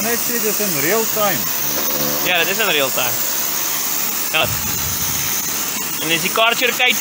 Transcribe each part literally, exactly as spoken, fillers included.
net sê dis in real time. Ja, dit is in real time. Ja. En dis die kaartjie kyk.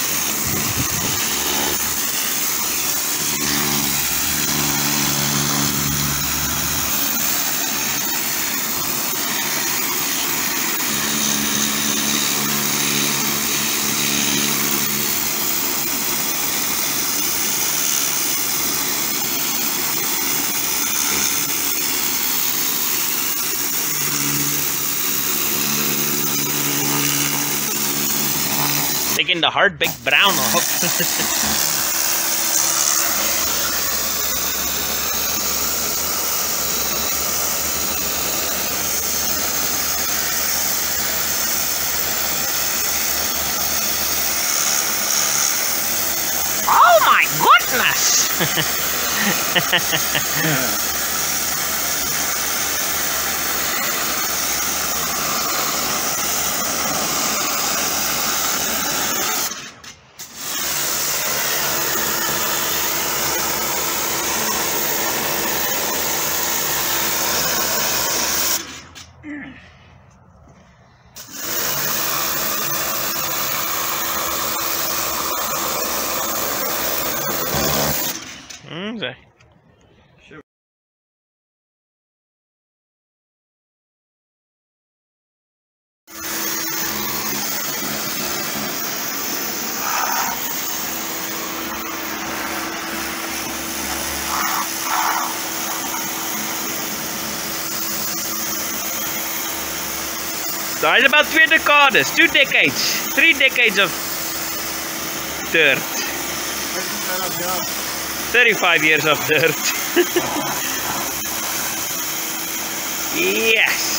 Taking the hard baked brown off. Oh my goodness! Mm, so. Sure. Daar is about twee decades, two decades, three decades of dirt. thirty-five years of dirt. Yes.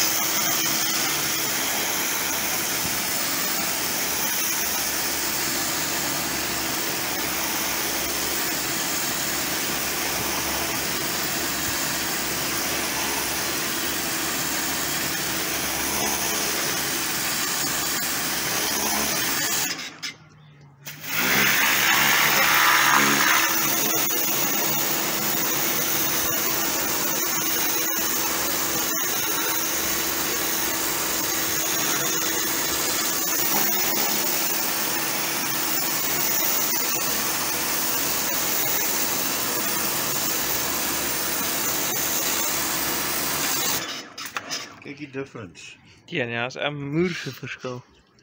Kyk die difference. Ja, ja, is 'n moerse verskil.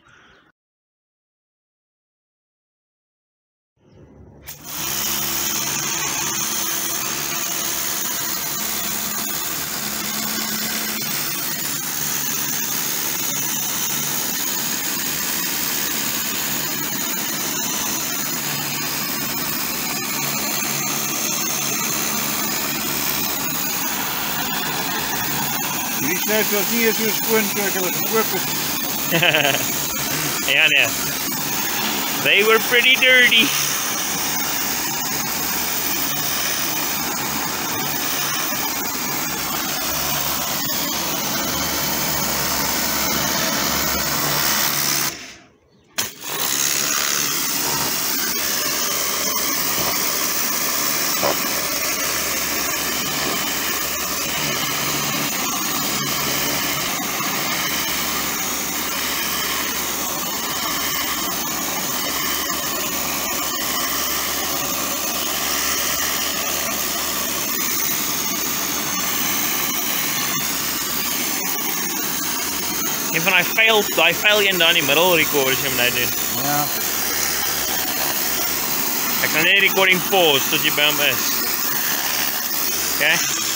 Die snuit was nie eens so skoon toe ek hulle gekoop het. Ja, nee. They were pretty dirty. Een van die fail, die fail een daar in die middel record as jy hom nou doen. Ja. Ek kan net die recording pause tot jy by hom is. Okay?